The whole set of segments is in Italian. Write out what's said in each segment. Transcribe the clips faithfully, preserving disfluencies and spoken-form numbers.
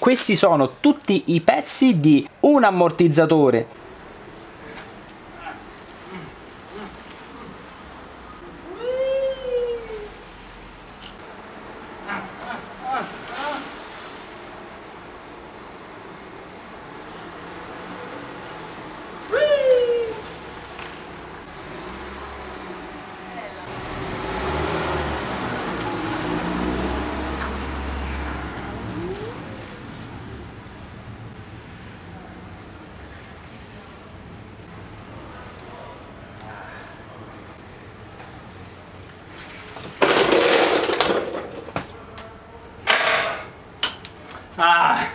questi sono tutti i pezzi di un ammortizzatore Ah,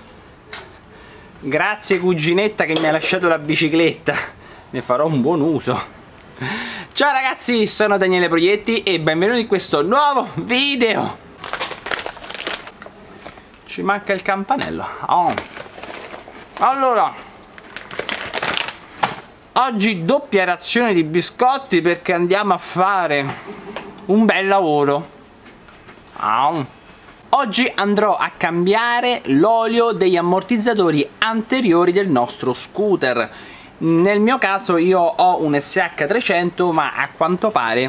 grazie cuginetta che mi ha lasciato la bicicletta, ne farò un buon uso. Ciao ragazzi, sono Daniele Proietti e benvenuti in questo nuovo video. Ci manca il campanello. Oh. Allora, oggi doppia razione di biscotti perché andiamo a fare un bel lavoro. Oh. Oggi andrò a cambiare l'olio degli ammortizzatori anteriori del nostro scooter. Nel mio caso io ho un S H trecento, ma a quanto pare,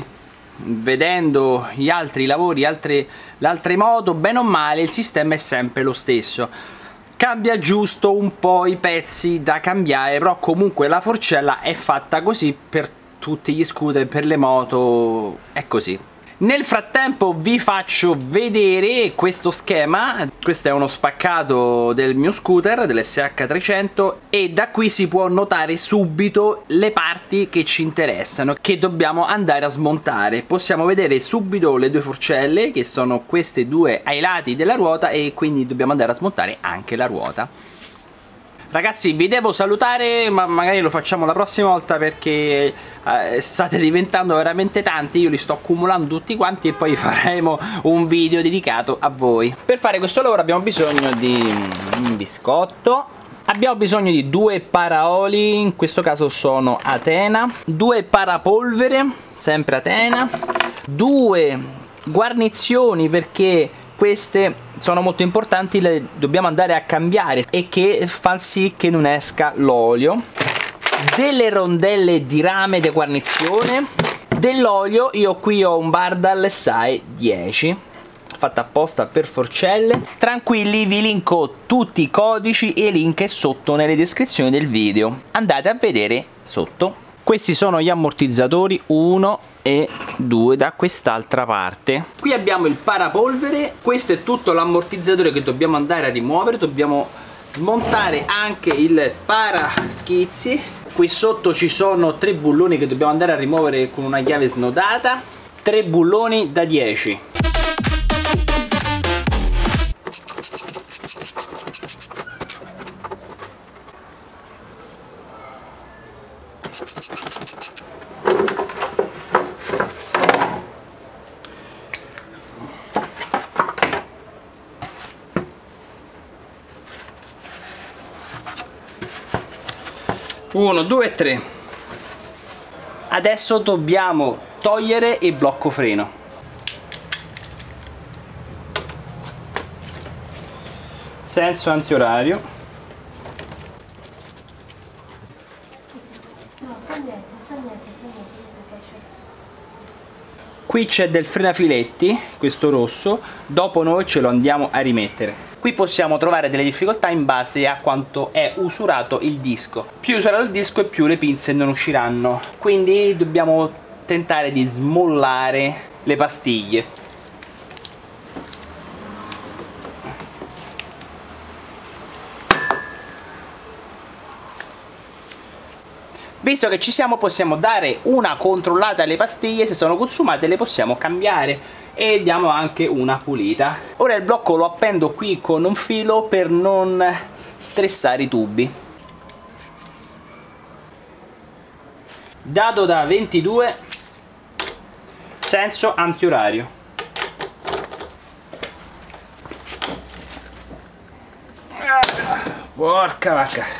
vedendo gli altri lavori, altre, le altre moto, bene o male il sistema è sempre lo stesso. Cambia giusto un po' i pezzi da cambiare, però comunque la forcella è fatta così per tutti gli scooter, per le moto è così. Nel frattempo vi faccio vedere questo schema. Questo è uno spaccato del mio scooter, dell'S H trecento, e da qui si può notare subito le parti che ci interessano, che dobbiamo andare a smontare. Possiamo vedere subito le due forcelle, che sono queste due ai lati della ruota, e quindi dobbiamo andare a smontare anche la ruota. Ragazzi, vi devo salutare, ma magari lo facciamo la prossima volta perché eh, state diventando veramente tanti, io li sto accumulando tutti quanti e poi faremo un video dedicato a voi. Per fare questo lavoro abbiamo bisogno di un biscotto, abbiamo bisogno di due paraoli, in questo caso sono Atena, due parapolvere, sempre Atena, due guarnizioni perché queste sono molto importanti, le dobbiamo andare a cambiare e che fa sì che non esca l'olio, delle rondelle di rame di guarnizione, dell'olio. Io qui ho un Bardal S A E dieci fatta apposta per forcelle. Tranquilli, vi linko tutti i codici e link sotto nelle descrizioni del video, andate a vedere sotto. Questi sono gli ammortizzatori uno e due da quest'altra parte. Qui abbiamo il parapolvere, questo è tutto l'ammortizzatore che dobbiamo andare a rimuovere. Dobbiamo smontare anche il paraschizzi. Qui sotto ci sono tre bulloni che dobbiamo andare a rimuovere con una chiave snodata, tre bulloni da dieci. uno, due e tre. Adesso dobbiamo togliere il blocco freno. Senso antiorario. Qui c'è del frenafiletti, questo rosso, dopo noi ce lo andiamo a rimettere. Qui possiamo trovare delle difficoltà in base a quanto è usurato il disco. Più usurato il disco e più le pinze non usciranno. Quindi dobbiamo tentare di smollare le pastiglie. Visto che ci siamo, possiamo dare una controllata alle pastiglie, se sono consumate le possiamo cambiare e diamo anche una pulita. Ora il blocco lo appendo qui con un filo per non stressare i tubi. Dado da ventidue, senso antiorario. Porca vacca.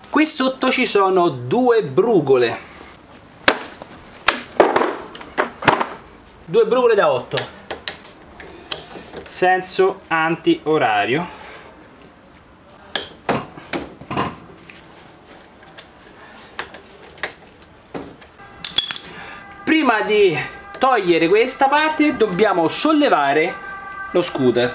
Qui sotto ci sono due brugole, due brugole da otto, senso anti-orario. Prima di togliere questa parte dobbiamo sollevare lo scooter.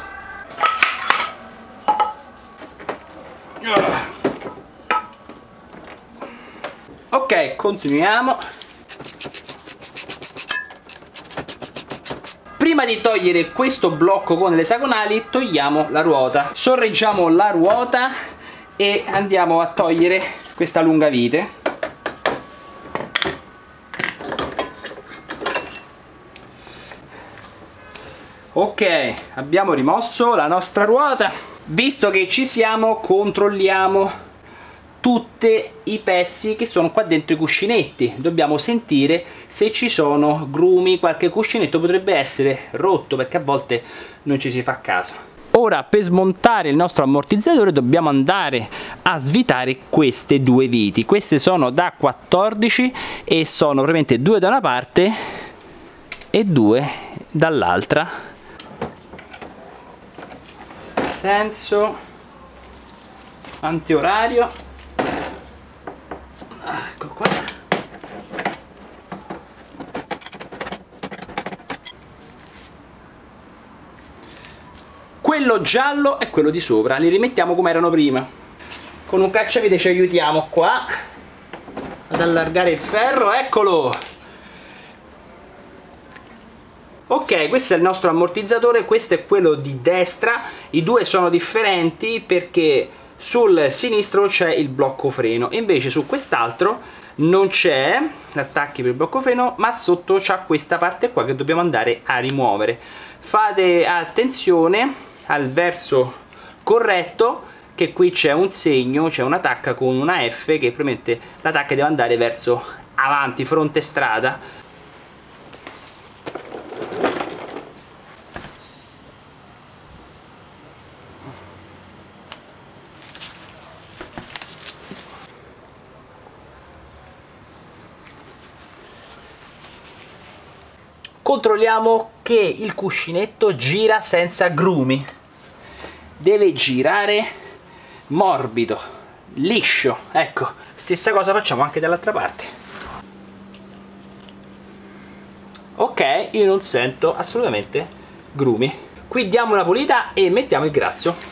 Ok, continuiamo. Prima di togliere questo blocco con le esagonali togliamo la ruota, sorreggiamo la ruota e andiamo a togliere questa lunga vite. Ok, abbiamo rimosso la nostra ruota. Visto che ci siamo, controlliamo tutti i pezzi che sono qua dentro i cuscinetti. Dobbiamo sentire se ci sono grumi, qualche cuscinetto potrebbe essere rotto perché a volte non ci si fa caso. Ora, per smontare il nostro ammortizzatore dobbiamo andare a svitare queste due viti. Queste sono da quattordici e sono praticamente due da una parte e due dall'altra. Senso antiorario, ecco qua. Quello giallo è quello di sopra, li rimettiamo come erano prima. Con un cacciavite ci aiutiamo qua ad allargare il ferro, eccolo. Ok, questo è il nostro ammortizzatore, questo è quello di destra, i due sono differenti perché sul sinistro c'è il blocco freno, invece su quest'altro non c'è l'attacchi per il blocco freno, ma sotto c'è questa parte qua che dobbiamo andare a rimuovere. Fate attenzione al verso corretto, che qui c'è un segno, c'è una tacca con una F che probabilmente la tacca deve andare verso avanti, fronte strada. Controlliamo che il cuscinetto gira senza grumi, deve girare morbido, liscio. Ecco, stessa cosa facciamo anche dall'altra parte. Ok, io non sento assolutamente grumi. Qui diamo una pulita e mettiamo il grasso.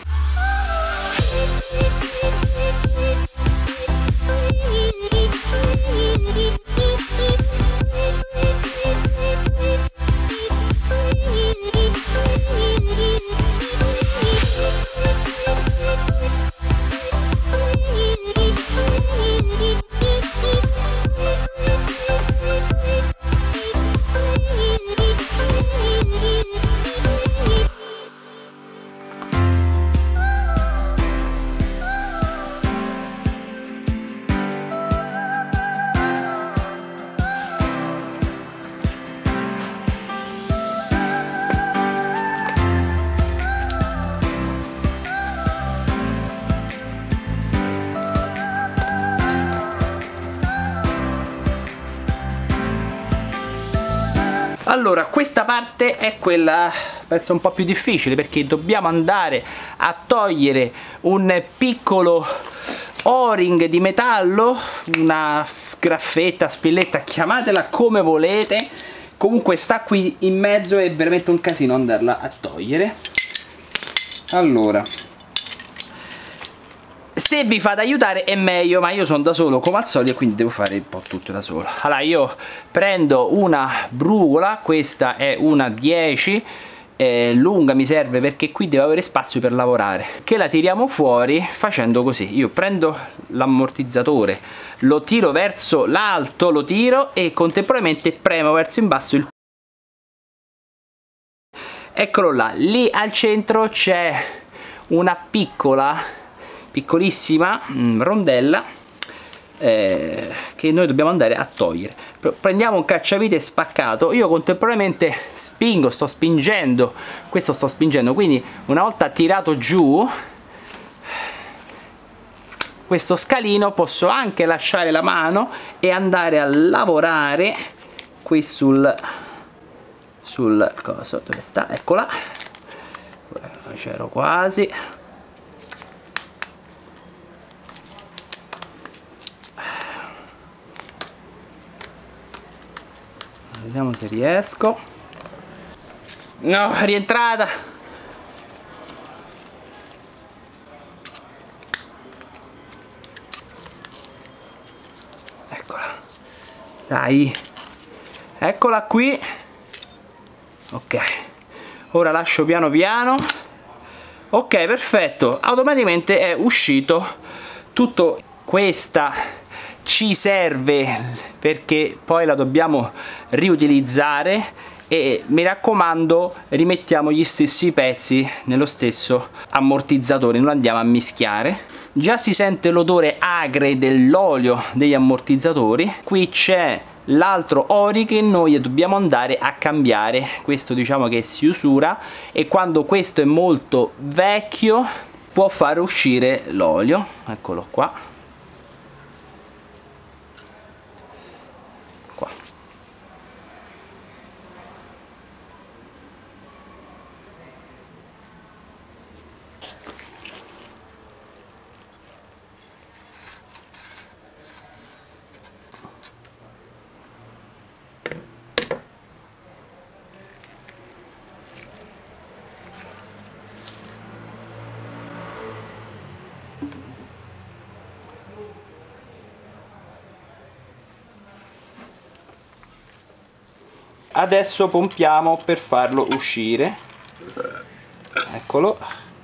Allora, questa parte è quella, penso, un po' più difficile, perché dobbiamo andare a togliere un piccolo o-ring di metallo, una graffetta, spilletta, chiamatela come volete, comunque sta qui in mezzo, è veramente un casino andarla a togliere. Allora, se vi fate aiutare è meglio, ma io sono da solo come al solito e quindi devo fare un po' tutto da solo. Allora, io prendo una brugola, questa è una dieci, eh, lunga mi serve perché qui devo avere spazio per lavorare, che la tiriamo fuori facendo così. Io prendo l'ammortizzatore, lo tiro verso l'alto, lo tiro e contemporaneamente premo verso in basso il... Eccolo là, lì al centro c'è una piccola piccolissima mh, rondella eh, che noi dobbiamo andare a togliere. Prendiamo un cacciavite spaccato, io contemporaneamente spingo, sto spingendo, questo sto spingendo, quindi una volta tirato giù questo scalino posso anche lasciare la mano e andare a lavorare qui sul sul coso. Dove sta? Eccola, c'ero quasi. Vediamo se riesco. No, è rientrata. Eccola. Dai. Eccola qui. Ok. Ora lascio piano piano. Ok, perfetto. Automaticamente è uscito tutto. Questa ci serve perché poi la dobbiamo riutilizzare e mi raccomando rimettiamo gli stessi pezzi nello stesso ammortizzatore, non andiamo a mischiare. Già si sente l'odore acre dell'olio degli ammortizzatori. Qui c'è l'altro Ori che noi dobbiamo andare a cambiare. Questo diciamo che si usura e quando questo è molto vecchio può far uscire l'olio. Eccolo qua. Adesso pompiamo per farlo uscire. Eccolo.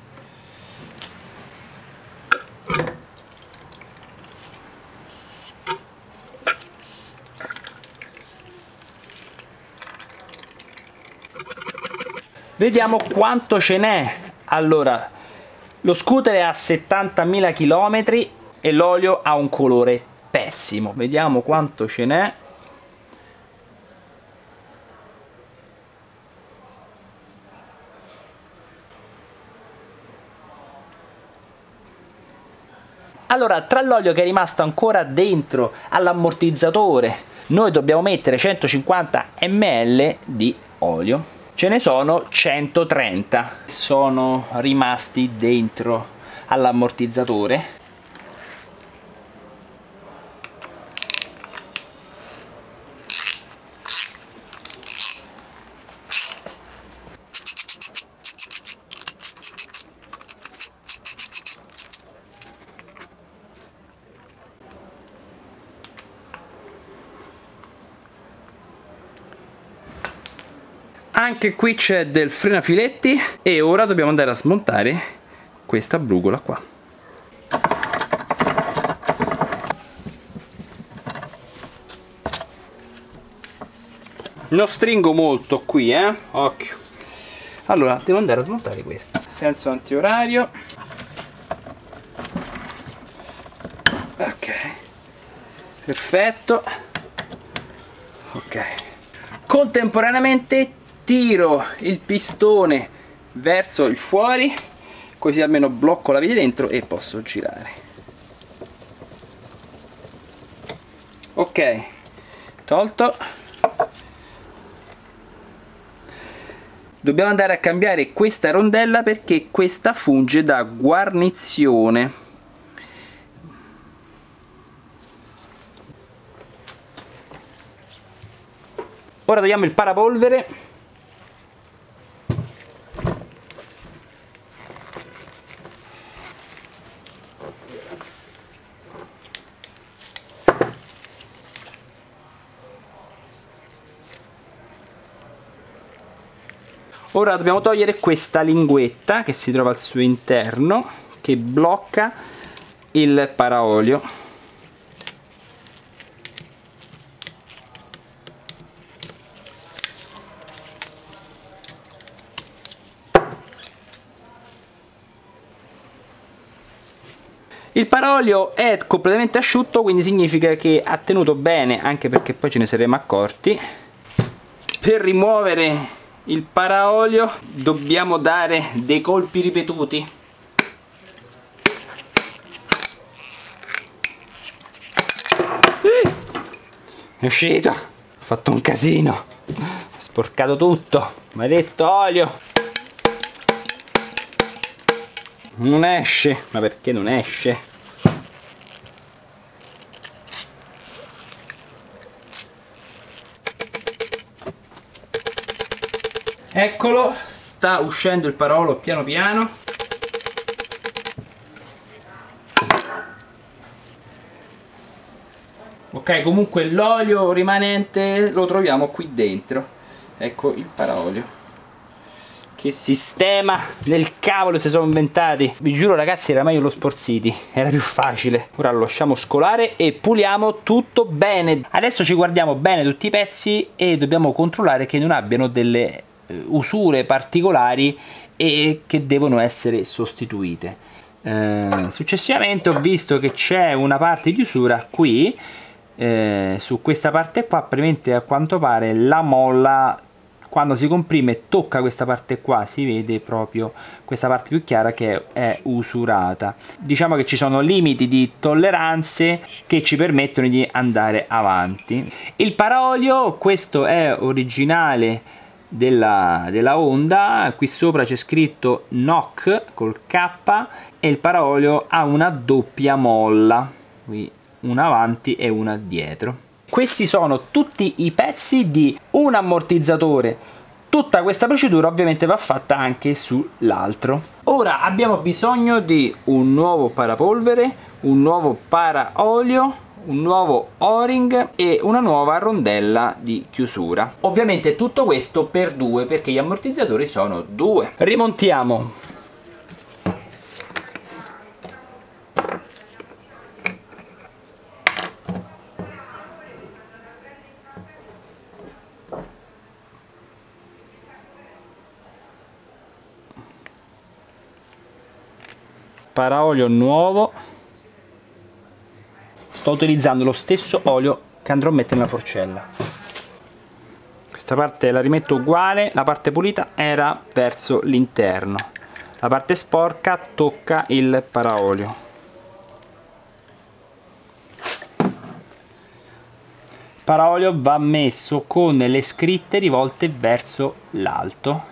Vediamo quanto ce n'è. Allora, lo scooter è a settantamila chilometri e l'olio ha un colore pessimo. Vediamo quanto ce n'è. Allora, tra l'olio che è rimasto ancora dentro all'ammortizzatore, noi dobbiamo mettere centocinquanta millilitri di olio. Ce ne sono centotrenta. Sono rimasti dentro all'ammortizzatore. Anche qui c'è del frenafiletti e ora dobbiamo andare a smontare questa brugola qua. Non stringo molto qui, eh? Occhio. Allora, devo andare a smontare questa. Senso antiorario. Ok. Perfetto. Ok. Contemporaneamente tiro il pistone verso il fuori, così almeno blocco la vite dentro e posso girare. Ok, tolto. Dobbiamo andare a cambiare questa rondella perché questa funge da guarnizione. Ora togliamo il parapolvere. Ora dobbiamo togliere questa linguetta che si trova al suo interno, che blocca il paraolio. Il paraolio è completamente asciutto, quindi significa che ha tenuto bene, anche perché poi ce ne saremo accorti. Per rimuovere il paraolio dobbiamo dare dei colpi ripetuti. è uscito, ho fatto un casino, ho sporcato tutto, maledetto olio, non esce, ma perché non esce? Eccolo, sta uscendo il paraolo piano piano. Ok, comunque l'olio rimanente lo troviamo qui dentro. Ecco il paraolio. Che sistema del cavolo si sono inventati. Vi giuro ragazzi, era meglio lo Sporziti, era più facile. Ora lo lasciamo scolare e puliamo tutto bene. Adesso ci guardiamo bene tutti i pezzi e dobbiamo controllare che non abbiano delle usure particolari e che devono essere sostituite. Eh, successivamente ho visto che c'è una parte di usura qui, eh, su questa parte qua, praticamente a quanto pare la molla quando si comprime tocca questa parte qua, si vede proprio questa parte più chiara che è usurata. Diciamo che ci sono limiti di tolleranze che ci permettono di andare avanti. Il paraolio, questo è originale della, della Honda, qui sopra c'è scritto N O C col K e il paraolio ha una doppia molla, qui una avanti e una dietro. Questi sono tutti i pezzi di un ammortizzatore. Tutta questa procedura ovviamente va fatta anche sull'altro. Ora abbiamo bisogno di un nuovo parapolvere, un nuovo paraolio, un nuovo o-ring e una nuova rondella di chiusura. Ovviamente tutto questo per due, perché gli ammortizzatori sono due. Rimontiamo. Paraolio nuovo. Sto utilizzando lo stesso olio che andrò a mettere nella forcella. Questa parte la rimetto uguale, la parte pulita era verso l'interno, la parte sporca tocca il paraolio. Il paraolio va messo con le scritte rivolte verso l'alto.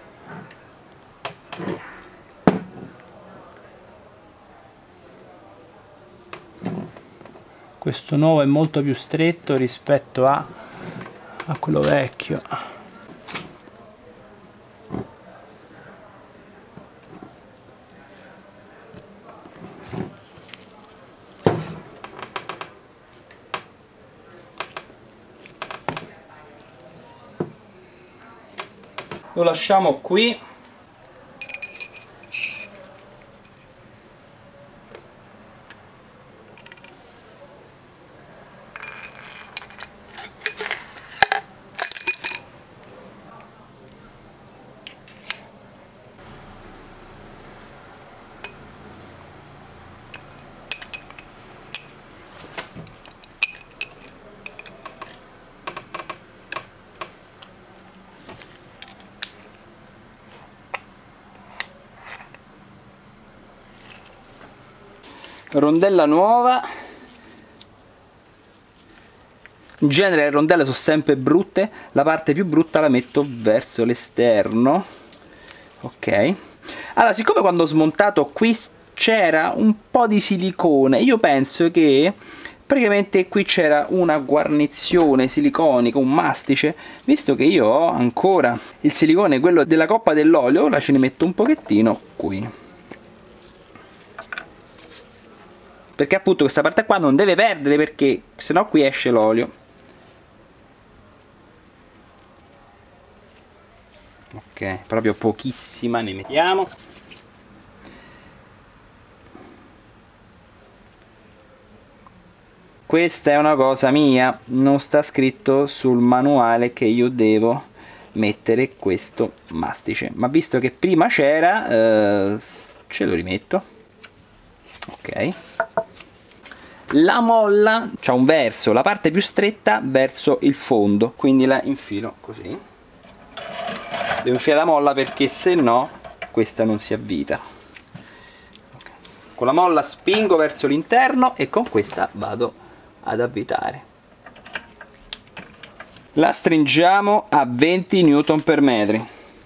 Questo nuovo è molto più stretto rispetto a, a quello vecchio. Lo lasciamo qui. Rondella nuova. In genere le rondelle sono sempre brutte, la parte più brutta la metto verso l'esterno. Ok, allora siccome quando ho smontato qui c'era un po' di silicone, io penso che praticamente qui c'era una guarnizione siliconica, un mastice, visto che io ho ancora il silicone, quello della coppa dell'olio, ora ce ne metto un pochettino qui. Perché appunto questa parte qua non deve perdere, perché sennò qui esce l'olio. Ok, proprio pochissima ne mettiamo. Questa è una cosa mia, non sta scritto sul manuale che io devo mettere questo mastice, ma visto che prima c'era, eh, ce lo rimetto. Ok. La molla c'ha un verso, la parte più stretta verso il fondo, quindi la infilo così. Devo infilare la molla perché se no questa non si avvita. Okay. Con la molla spingo verso l'interno e con questa vado ad avvitare. La stringiamo a venti newton per metri.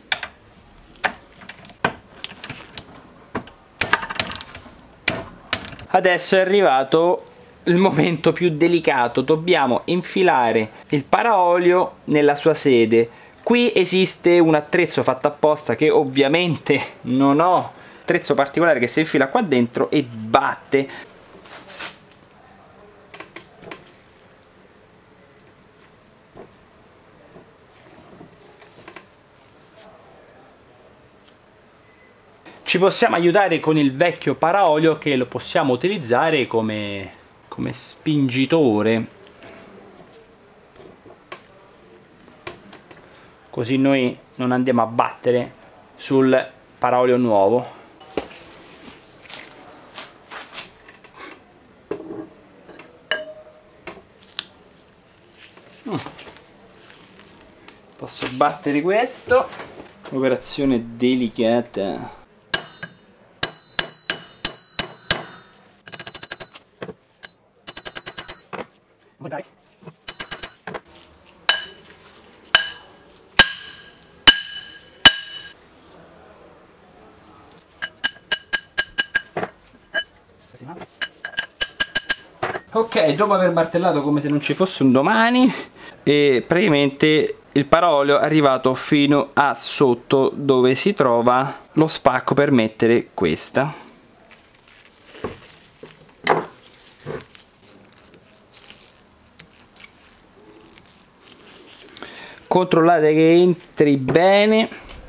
Adesso è arrivato il momento più delicato, dobbiamo infilare il paraolio nella sua sede. Qui esiste un attrezzo fatto apposta che ovviamente non ho, attrezzo particolare che si infila qua dentro e batte. Ci possiamo aiutare con il vecchio paraolio che lo possiamo utilizzare come, come spingitore, così noi non andiamo a battere sul paraolio nuovo. Mm. Posso battere questo, operazione delicata. Dai. Ok, dopo aver martellato come se non ci fosse un domani, e praticamente il paraolio è arrivato fino a sotto dove si trova lo spacco per mettere questa. Controllate che entri bene,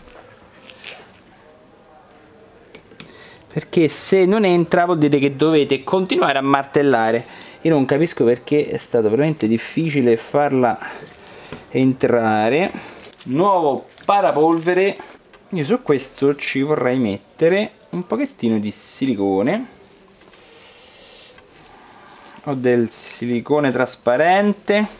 perché se non entra vuol dire che dovete continuare a martellare. Io non capisco perché è stato veramente difficile farla entrare. Nuovo parapolvere. Io su questo ci vorrei mettere un pochettino di silicone. Ho del silicone trasparente.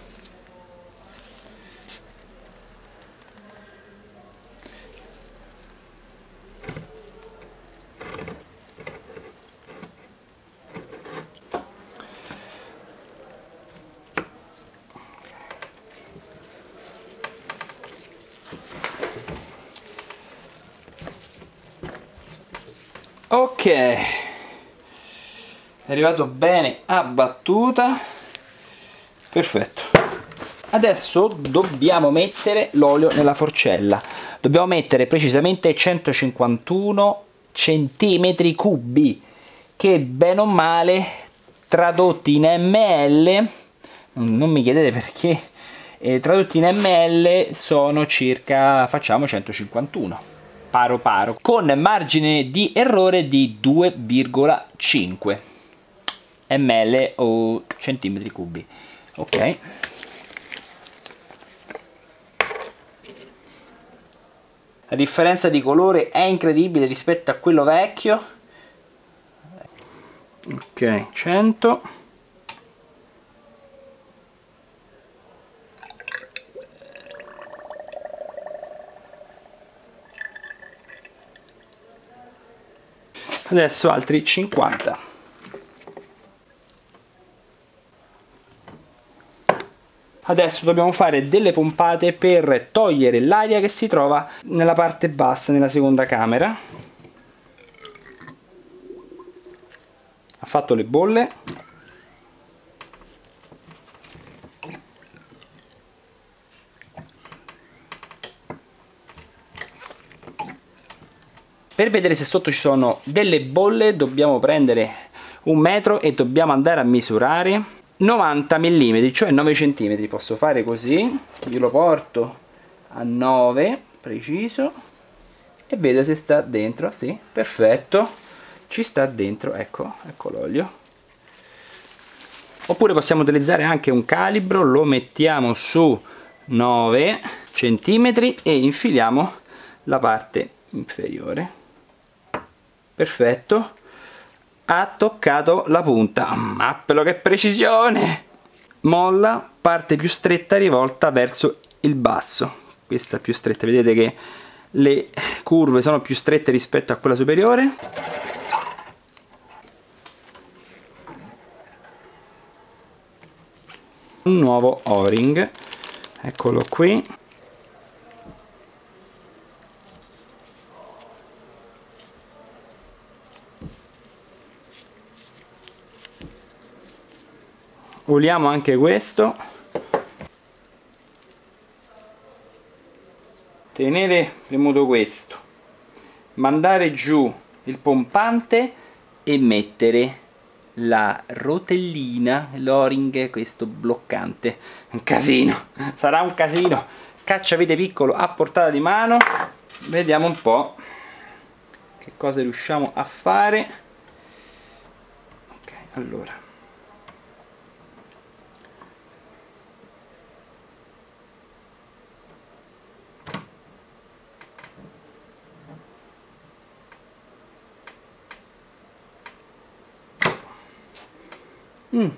Ok, è arrivato bene a battuta, perfetto. Adesso dobbiamo mettere l'olio nella forcella, dobbiamo mettere precisamente centocinquantuno centimetri cubi, che bene o male tradotto in ml, non mi chiedete perché, eh, tradotti in ml sono circa, facciamo centocinquantuno. Paro paro, con margine di errore di due virgola cinque ml o centimetri cubi. Ok, la differenza di colore è incredibile rispetto a quello vecchio. Ok, cento. Adesso altri cinquanta. Adesso dobbiamo fare delle pompate per togliere l'aria che si trova nella parte bassa, nella seconda camera. Ha fatto le bolle. Per vedere se sotto ci sono delle bolle dobbiamo prendere un metro e dobbiamo andare a misurare novanta millimetri, cioè nove centimetri. Posso fare così, io lo porto a nove preciso e vedo se sta dentro. Sì, perfetto, ci sta dentro, ecco, ecco l'olio. Oppure possiamo utilizzare anche un calibro, lo mettiamo su nove centimetri e infiliamo la parte inferiore. Perfetto, ha toccato la punta. Mappelo, che precisione! Molla, parte più stretta rivolta verso il basso. Questa è più stretta, vedete che le curve sono più strette rispetto a quella superiore. Un nuovo o-ring, Eccolo qui. Oliamo anche questo. Tenere premuto questo, mandare giù il pompante e mettere la rotellina, l'o-ring, questo bloccante. Un casino, sarà un casino. Cacciavite piccolo a portata di mano. Vediamo un po' che cosa riusciamo a fare. Ok, allora. Mm.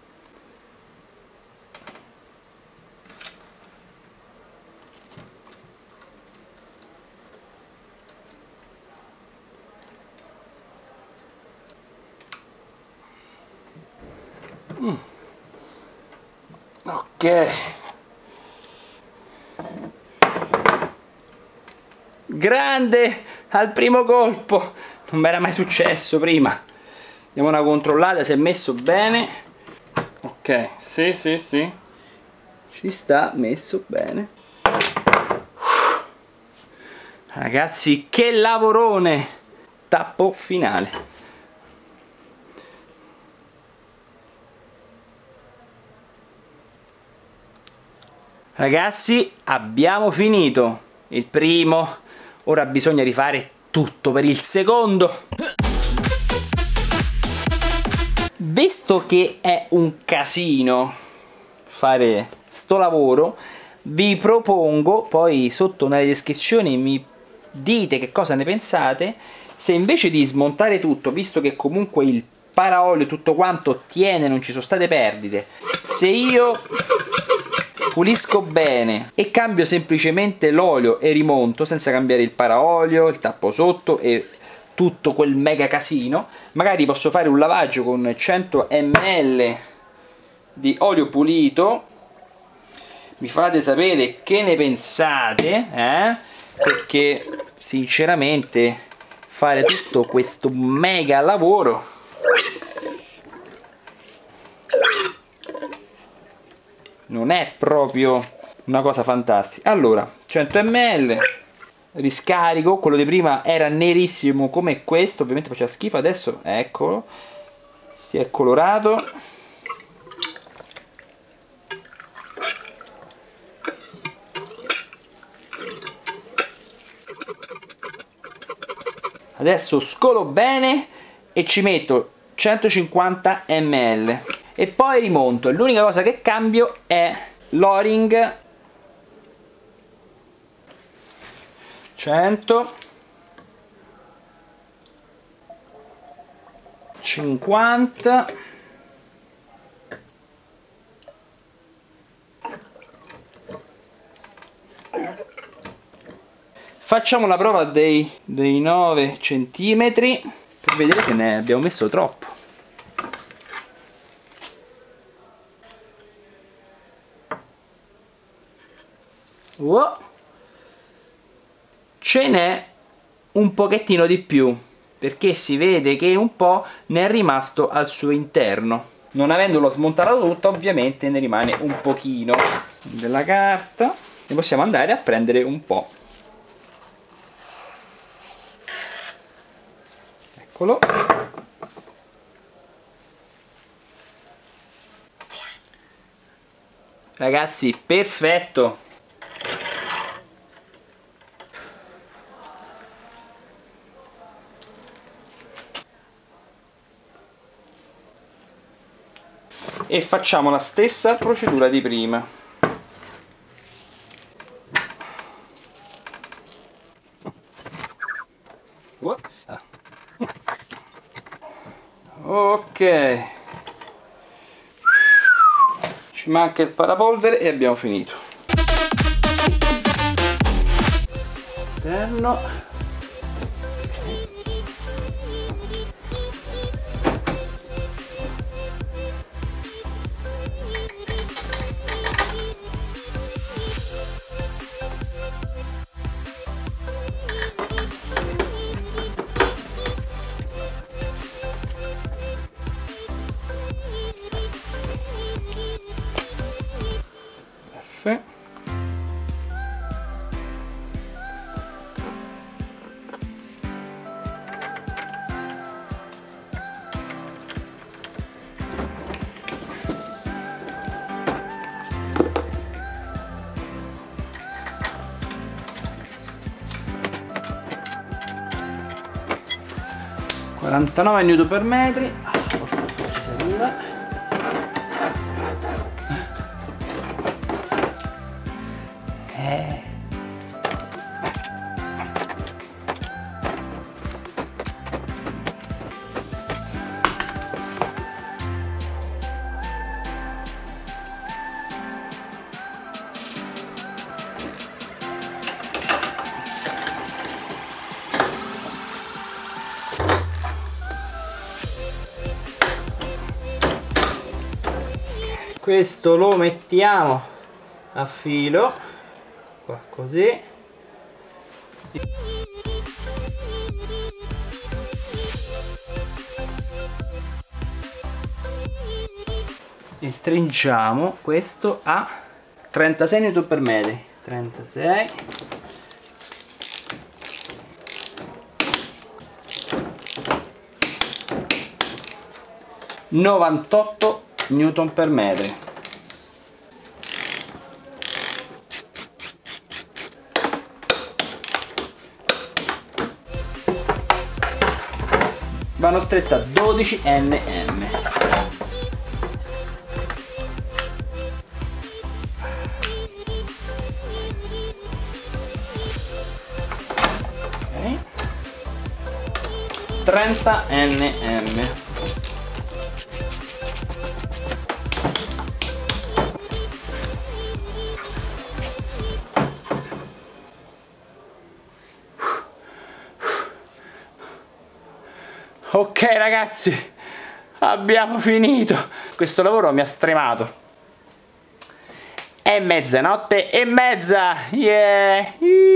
Mm. Ok, grande al primo colpo, non mi era mai successo prima. Diamo una controllata se è messo bene. Ok, sì sì sì, ci sta messo bene. Ragazzi, che lavorone! Tappo finale. Ragazzi, abbiamo finito il primo, ora bisogna rifare tutto per il secondo. Visto che è un casino fare sto lavoro, vi propongo, poi sotto nelle descrizioni mi dite che cosa ne pensate, se invece di smontare tutto, visto che comunque il paraolio tutto quanto tiene, non ci sono state perdite, se io pulisco bene e cambio semplicemente l'olio e rimonto senza cambiare il paraolio, il tappo sotto e tutto quel mega casino, magari posso fare un lavaggio con cento millilitri di olio pulito. Mi fate sapere che ne pensate, eh? Perché sinceramente fare tutto questo mega lavoro non è proprio una cosa fantastica. Allora, cento millilitri, riscarico. Quello di prima era nerissimo come questo, ovviamente faceva schifo, adesso eccolo, si è colorato. Adesso scolo bene e ci metto centocinquanta millilitri e poi rimonto. L'unica cosa che cambio è l'o-ring. cento cinquanta facciamo la prova dei, dei nove centimetri per vedere se ne abbiamo messo troppo. Wow. Ce n'è un pochettino di più, perché si vede che un po' ne è rimasto al suo interno. Non avendolo smontato tutto, ovviamente ne rimane un pochino della carta. Ne possiamo andare a prendere un po'. Eccolo. Ragazzi, perfetto. E facciamo la stessa procedura di prima. Ok, ci manca il parapolvere e abbiamo finito. Interno. quarantanove newton per metri. Ah, forza ci si arriva. Eh. Questo lo mettiamo a filo qua così, e stringiamo questo a trentasei newton per metri. trentasei, novantotto newton per metri. Vanno strette a dodici nm. Okay. trenta nm. Ok ragazzi, abbiamo finito. Questo lavoro mi ha stremato. È mezzanotte e mezza. Yeah.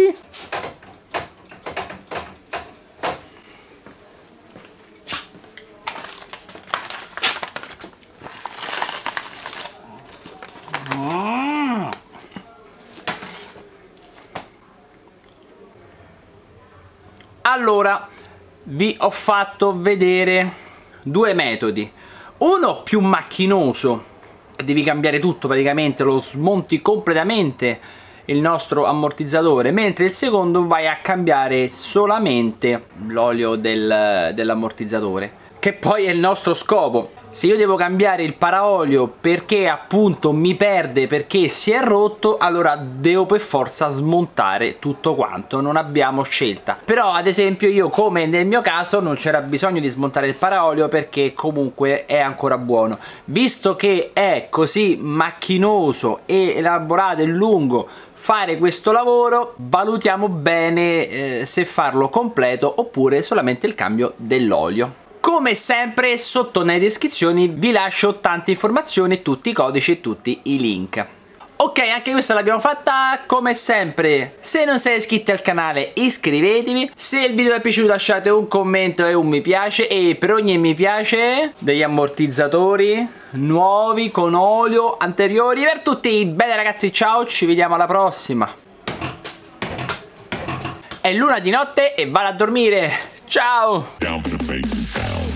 Allora, vi ho fatto vedere due metodi. Uno più macchinoso, devi cambiare tutto praticamente, lo smonti completamente il nostro ammortizzatore, mentre il secondo vai a cambiare solamente l'olio del, dell'ammortizzatore, che poi è il nostro scopo. Se io devo cambiare il paraolio perché appunto mi perde, perché si è rotto, allora devo per forza smontare tutto quanto, non abbiamo scelta. Però ad esempio io, come nel mio caso, non c'era bisogno di smontare il paraolio perché comunque è ancora buono. Visto che è così macchinoso e elaborato e lungo fare questo lavoro, valutiamo bene eh, se farlo completo oppure solamente il cambio dell'olio. Come sempre sotto nelle descrizioni vi lascio tante informazioni, tutti i codici e tutti i link. Ok, anche questa l'abbiamo fatta. Come sempre, se non siete iscritti al canale iscrivetevi, se il video vi è piaciuto lasciate un commento e un mi piace, e per ogni mi piace degli ammortizzatori nuovi con olio anteriori per tutti. Bene ragazzi, ciao, ci vediamo alla prossima. È l'una di notte e vado a dormire. Ciao!